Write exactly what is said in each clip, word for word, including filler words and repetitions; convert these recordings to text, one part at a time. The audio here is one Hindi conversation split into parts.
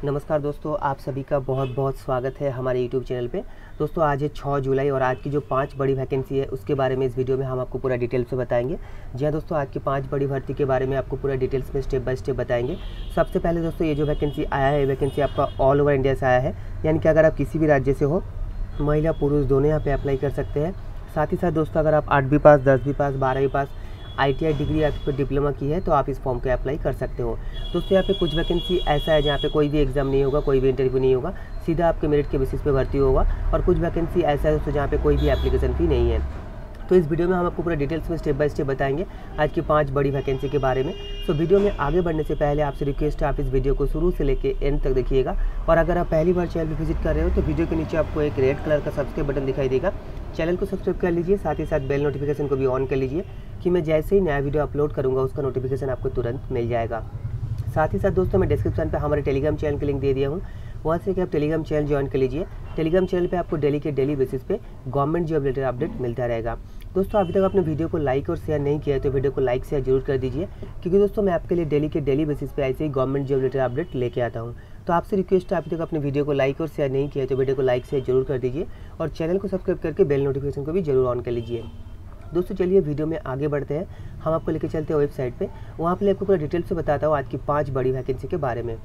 नमस्कार दोस्तों, आप सभी का बहुत बहुत स्वागत है हमारे यूट्यूब चैनल पे। दोस्तों आज है छह जुलाई और आज की जो पांच बड़ी वैकेंसी है उसके बारे में इस वीडियो में हम आपको पूरा डिटेल से बताएंगे। जी हाँ दोस्तों, आज की पांच बड़ी भर्ती के बारे में आपको पूरा डिटेल्स में स्टेप बाय स्टेप बताएंगे। सबसे पहले दोस्तों ये जो वैकेंसी आया है, वैकेंसी आपका ऑल ओवर इंडिया से आया है, यानी कि अगर आप किसी भी राज्य से हो, महिला पुरुष दोनों यहाँ पर अप्लाई कर सकते हैं। साथ ही साथ दोस्तों अगर आप आठवीं पास, दसवीं पास, बारहवीं पास, आईटीआई डिग्री या फिर डिप्लोमा की है तो आप इस फॉर्म पे अप्लाई कर सकते हो। दोस्तों यहाँ पे कुछ वैकेंसी ऐसा है जहाँ पे कोई भी एग्जाम नहीं होगा, कोई भी इंटरव्यू नहीं होगा, सीधा आपके मेरिट के बेसिस पे भर्ती होगा। और कुछ वैकेंसी ऐसा है दोस्तों जहाँ पे कोई भी एप्लीकेशन फी नहीं है। तो इस वीडियो में हम आपको पूरा डिटेल्स में स्टेप बाय स्टेप बताएंगे आज की पांच बड़ी वैकेंसी के बारे में। सो वीडियो में आगे बढ़ने से पहले आपसे रिक्वेस्ट है आप इस वीडियो को शुरू से लेकर एंड तक देखिएगा। और अगर आप पहली बार चैनल पर विजिट कर रहे हो तो वीडियो के नीचे आपको एक रेड कलर का सब्सक्राइब बटन दिखाई देगा, चैनल को सब्सक्राइब कर लीजिए। साथ ही साथ बेल नोटिफिकेशन को भी ऑन कर लीजिए कि मैं जैसे ही नया वीडियो अपलोड करूंगा उसका नोटिफिकेशन आपको तुरंत मिल जाएगा। साथ ही साथ दोस्तों मैं डिस्क्रिप्शन पे हमारे टेलीग्राम चैनल की लिंक दे दिया हूँ, वहाँ से कि आप टेलीग्राम चैनल ज्वाइन कर लीजिए। टेलीग्राम चैनल पे आपको डेली के डेली बेसिस पे गवर्नमेंट जॉब रिलेटेड अपडेट मिलता रहेगा। दोस्तों अभी तक आपने वीडियो को लाइक और शेयर नहीं किया है तो वीडियो को लाइक शेयर जरूर कर दीजिए, क्योंकि दोस्तों मैं आपके लिए डेली के डेली बेसिस पे ऐसे ही गवर्नमेंट जॉब रिलेटेड अपडेट लेके आता हूँ। तो आपसे रिक्वेस्ट है अभी तक अपने वीडियो को लाइक और शेयर नहीं किया है तो वीडियो को लाइक शेयर जरूर कर दीजिए और चैनल को सब्सक्राइब करके बेल नोटिफिकेशन को भी जरूर ऑन कर लीजिए। दोस्तों चलिए वीडियो में आगे बढ़ते हैं, हम आपको लेके चलते हैं वेबसाइट पे, वहाँ पे आपको पूरा डिटेल से बताता हूँ आज की पांच बड़ी वैकेंसी के बारे में।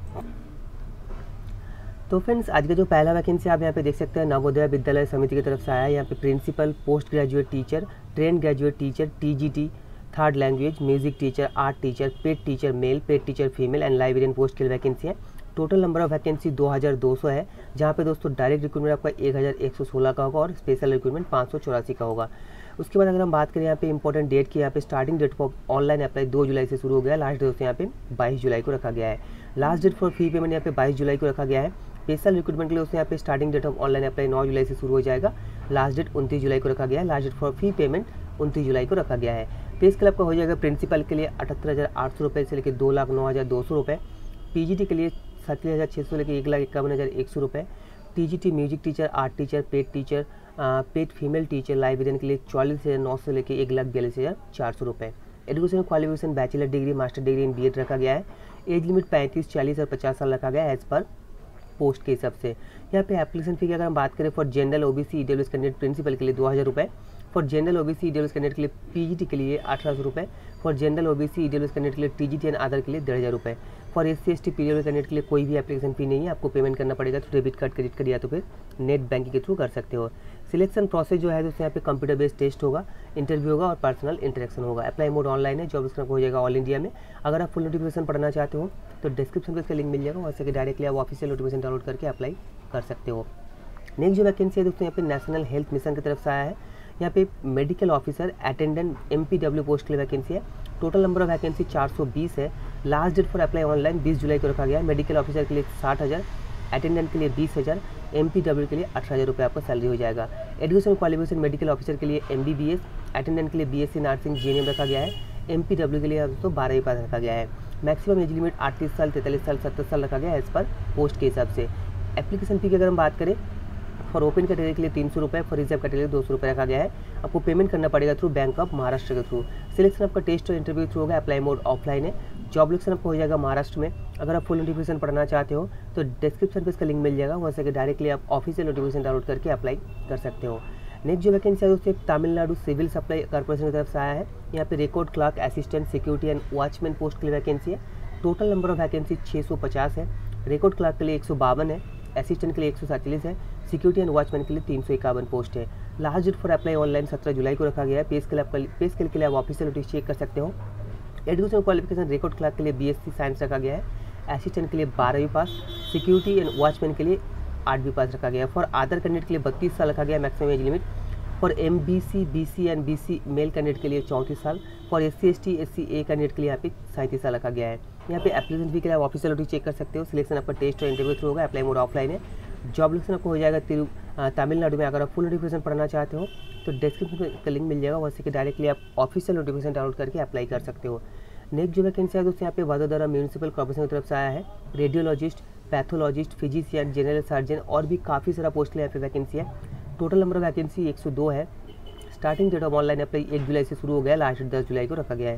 तो फ्रेंड्स आज का जो पहला वैकेंसी आप यहाँ पे देख सकते हैं, नवोदय विद्यालय समिति की तरफ से आया है। यहाँ पे principal, post graduate teacher, train graduate teacher, TGT, third language, music teacher, art teacher, paid teacher male, paid teacher female and librarian post की वैकेंसी है। टोटल नंबर ऑफ वैकेंसी दो हज़ार दो सौ है, जहाँ पे दोस्तों डायरेक्ट रिक्रूटमेंट आपका एक हज़ार एक सौ सोलह का होगा और स्पेशल रिक्रूटमेंट पाँच सौ चौरासी का होगा। उसके बाद अगर हम बात करें यहाँ पे इंपॉर्टेंट डेट की, यहाँ पे starting date for online apply दो जुलाई से शुरू हो गया है, लास्ट डेट यहाँ पे बाईस जुलाई को रखा गया है। Last date for fee payment यहाँ पे बाईस जुलाई को रखा गया है। स्पेशल रिक्रूटमेंट के लिए उससे यहाँ पे starting date of online apply नौ जुलाई से शुरू हो जाएगा, लास्ट डेट उनतीस जुलाई को रखा गया है। Last date for fee payment उनतीस जुलाई को रखा गया है। पे स्केल आपका हो जाएगा प्रिंसिपल के लिए अठहत्तर हज़ार आठ सौ रुपये से लेकर दो लाख नौ हज़ार दो सौ रुपये, पीजीटी के लिए सत्तीस हज़ार छः सौ लेकर एक लाख इक्यावन हज़ार एक सौ रुपये, TGT music teacher, art teacher, paid teacher, paid female teacher, librarian के लिए चौलीस हज़ार नौ सौ लेकर एक लाख बयालीस हज़ार चार सौ रुपये। Education qualification bachelor degree, master degree in B Ed रखा गया है। एज लिमिट पैंतीस, चालीस और पचास साल रखा गया है एज पर पोस्ट के हिसाब से। यहाँ पे एप्लीकेशन फी की अगर हम बात करें for general OBC EWS candidate principal के लिए दो हज़ार रुपये, for general OBC EWS candidate के लिए पीजीटी के लिए अठारह सौ रुपये, for general OBC EWS candidate के लिए टीजीटी एंड अदर के लिए डेढ़ हज़ार रुपये। For S C S T PW candidate के लिए कोई भी एप्लीकेशन फी नहीं है, आपको पेमेंट करना पड़ेगा तो डेबिट कार्ड, क्रेडिट कार्ड या तो फिर नेट बैंकिंग के थ्रू कर सकते हो। सिलेक्शन प्रोसेस जो है दोस्तों यहाँ पे कंप्यूटर बेस्ड टेस्ट होगा, इंटरव्यू होगा और पर्सनल इंटरेक्शन होगा। अप्लाई मोड ऑनलाइन है, जॉब डिस्क्रिप्शन हो जाएगा ऑल इंडिया में। अगर आप फुल नोटिफिकेशन पढ़ना चाहते हो तो डिस्क्रिप्शन में इसका लिंक मिल जाएगा, वहाँ से डायरेक्टली आप ऑफिशियल नोटिफिकेशन डाउनलोड करके अप्लाई कर सकते हो। नेक्स्ट जो वैकेंसी है दोस्तों यहाँ पे नेशनल हेल्थ मिशन की तरफ से आया है। यहाँ पे medical officer attendant MPW post के लिए वैकेंसी है। टोटल नंबर ऑफ वैकेंसी चार सौ बीस है। Last date for apply online बीस जुलाई को रखा गया है। मेडिकल ऑफिसर के लिए साठ हज़ार, अटेंडेंट के लिए बीस हज़ार, एमपीडब्ल्यू के लिए अठारह हज़ार रुपये आपका सैलरी हो जाएगा। एजुकेशन क्वालिफिकेशन मेडिकल ऑफिसर के लिए एमबीबीएस, अटेंडेंट के लिए बीएससी नर्सिंग जीएनएम रखा गया है। एमपीडब्ल्यू के लिए दोस्तों बारहवीं पास रखा गया है। मैक्सिमम एज लिमिट अड़तीस साल, तैंतालीस साल, सत्तर साल रखा गया है एज पर पोस्ट के हिसाब से। एप्लीकेशन फी की अगर हम बात करें फॉर ओपन कैटेगरी के लिए तीन सौ रुपये, फॉर रिजर्व कैटेगरी दो सौ रुपये रखा गया है। आपको पेमेंट करना पड़ेगा थ्रू बैंक ऑफ महाराष्ट्र के थ्रू। सिलेक्शन आपका टेस्ट और इंटरव्यू थ्रू होगा, अप्लाई मोड ऑफलाइन है। जॉब सिलेक्शन आपको हो जाएगा महाराष्ट्र में। अगर आप फुल नोटिफिकेशन पढ़ना चाहते हो तो डिस्क्रिप्शन पे इसका लिंक मिल जाएगा, वहाँ से डायरेक्टली आप ऑफिशियल नोटिफिकेशन डाउनलोड करके अप्लाई कर सकते हो। नेक्स्ट जो वैकेंसी है दोस्तों तमिलनाडु सिविल सप्लाई कॉर्पोरेशन की तरफ से आया है। यहाँ पे record clerk, assistant security and watchman post के लिए वैकेंसी है। टोटल नंबर ऑफ वैकेंसी छः सौ पचास है। रिकॉर्ड क्लर्क के लिए एक सौ बावन है, असिस्टेंट के लिए एक सौ सैंतालीस है, सिक्योरिटी एंड वॉचमैन के लिए तीन सौ इक्यावन पोस्ट है। Last date for apply online सत्रह जुलाई को रखा गया है। पे स्केल आपका पे स्केल के लिए आप ऑफिशियल नोटिस चेक कर सकते हो। एजुकेशन क्वालिफिकेशन रिकॉर्ड क्लर्क के लिए बीएससी साइंस रखा गया है। असिस्टेंट के लिए बारहवीं पास, सिक्योरिटी एंड वॉचमैन के लिए आठवीं पास रखा गया है। फॉर अदर कैंडिडेट के लिए बत्तीस साल रखा गया है maximum age limit. For M B C B C and B C male candidate के लिए चौंतीस साल। For S C S T S C A candidate के लिए यहाँ पे सैंतीस साल रखा गया है। यहाँ पे एप्लीकेशन फी के लिए आप ऑफिशियल नोटिस चेक कर सकते हो। सिलेक्शन आपका टेस्ट और इंटरव्यू थ्रू होगा, अप्लाई मोड ऑफलाइन है। जॉब सिलेक्शन आपको हो जाएगा तिरु तमिलनाडु में। अगर आप फुल नोटिफिकेशन पढ़ना चाहते हो तो डिस्क्रिप्शन में का लिंक मिल जाएगा, वहाँ से डायरेक्टली आप ऑफिशियल नोटिफिकेशन डाउनलोड करके अप्लाई कर सकते हो। नेक्स्ट जो वैकेंसी है दोस्तों यहाँ पे वडोदरा म्यूनिसिपल कॉर्पोरेशन की तरफ से आया है। Radiologist, pathologist, physician, general surgeon और भी काफ़ी सारा पोस्ट के लिए यहाँ पे वैकेंसी है। टोटल नंबर ऑफ वैकेंसी एक सौ दो है। Starting date of online apply एक जुलाई से शुरू हो गया, लास्ट डेट दस जुलाई को रखा गया है।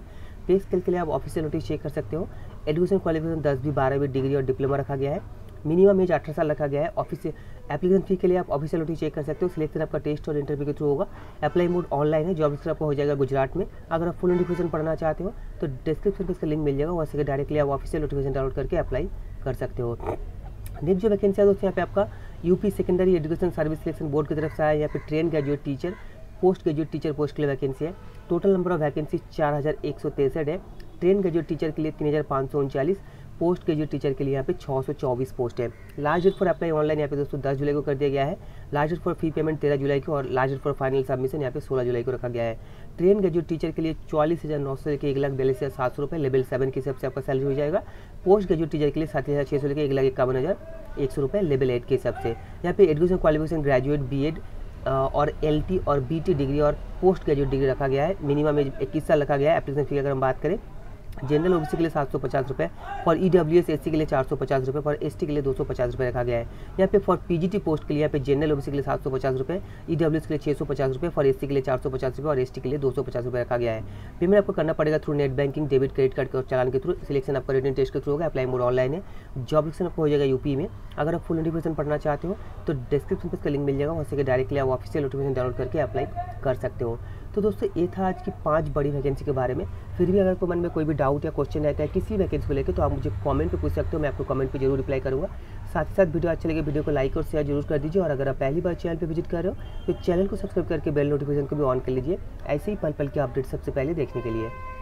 पे स्केल के लिए आप ऑफिशियल नोटिस चेक कर सकते हो। एजुकेशन क्वालिफिकेशन दसवीं बारहवीं डिग्री और डिप्लोमा रखा गया है। मिनिमम एज अठारह साल रखा गया है। ऑफिस एप्लीकेशन फी के लिए आप ऑफिशियल नोटिस चेक कर सकते हो। सिलेक्शन आपका टेस्ट और इंटरव्यू के थ्रू होगा। अप्लाई मोड ऑनलाइन है। जॉब डिस्क्रिप्शन आपका हो जाएगा गुजरात में। अगर आप फुल नोटिफिकेशन पढ़ना चाहते हो तो डिस्क्रिप्शन में इसका लिंक मिल जाएगा, वहाँ से डायरेक्टली आप ऑफिशियल नोटिफिकेशन डाउनलोड करके अप्लाई कर सकते हो। नेक्स्ट जो वैकेंसी है दोस्तों यहाँ पे आपका UP secondary education service selection board की तरफ से आया। यहाँ पे train graduate teacher, post graduate teacher post के लिए वैकेंसी है। टोटल नंबर ऑफ वैकेंसी चार हज़ार एक सौ तिरसठ है। ट्रेन ग्रेजुएट टीचर के लिए तीन हज़ार पाँच सौ उनचालीस, पोस्ट ग्रेजुएट टीचर के लिए यहाँ पे छः सौ चौबीस पोस्ट है। Last date for apply online यहाँ पे दोस्तों दस जुलाई को कर दिया गया है। Last date for fee payment तेरह जुलाई को और last date for final submission यहाँ पे सोलह जुलाई को रखा गया है। ट्रेन ग्रेजुएट टीचर के लिए चौवालीस हज़ार नौ सौ लेकर एक लाख बयालीस हज़ार सात सौ रुपये लेवल सेवन के हिसाब से आपका सैलरी हो जाएगा। पोस्ट ग्रेजुएट टीचर के लिए सात हज़ार छः सौ लेकर एक लाख इक्यावन हज़ार एक सौ रुपये लेवल एट के हिसाब से। यहाँ पे education qualification graduate B Ed और एल टी और बी टी डिग्री और पोस्ट ग्रेजुएट डिग्री रखा गया है। मिनिमम एज इक्कीस साल रखा गया है। एप्लीकेशन फी अगर हम बात करें, जनरल ओबीसी के लिए सात सौ पचास रुपये, फॉर ईडब्ल्यूएस एससी के लिए चार सौ पचास रुपये, फॉर एसटी के लिए दो सौ पचास रुपये रखा गया है। यहाँ पे फॉर पीजीटी पोस्ट के लिए यहाँ पे जनरल ओबीसी के लिए सात सौ पचास रुपये, ईडब्ल्यूएस के लिए छः सौ पचास रुपये, फॉर एससी के लिए चार सौ पचास रुपये और एसटी के लिए दो सौ पचास रुपये रखा गया है। पेमेंट आपको करना पड़ेगा through net banking, debit, credit card और चालान के थ्रू। सिलेक्शन आपका रिटन टेस्ट के थ्रू होगा। अप्लाई मोड ऑनलाइन है। जॉब सिलेक्शन आपको हो जाएगा यूपी में। अगर आप फुल नोटिफिकेशन पढ़ना चाहते हो तो डिस्क्रिप्शन पर इसका लिंक मिल जाएगा, वहाँ से डायरेक्टली आप ऑफिशियल नोटिफिकेशन डाउनलोड करके अप्लाई कर सकते हो। तो दोस्तों ये था आज की पांच बड़ी वैकेंसी के बारे में। फिर भी अगर कोई मन में कोई भी डाउट या क्वेश्चन रहता है किसी वैकेंसी को लेकर तो आप मुझे कमेंट पे पूछ सकते हो। मैं आपको कमेंट पे जरूर रिप्लाई करूँगा। साथ ही साथ वीडियो अच्छा लगे वीडियो को लाइक और शेयर जरूर कर दीजिए। और अगर आप पहली बार चैनल पे विजिट कर रहे हो तो चैनल को सब्सक्राइब करके बेल नोटिफिकेशन को भी ऑन कर लीजिए, ऐसे ही पल पल के अपडेट सबसे पहले देखने के लिए।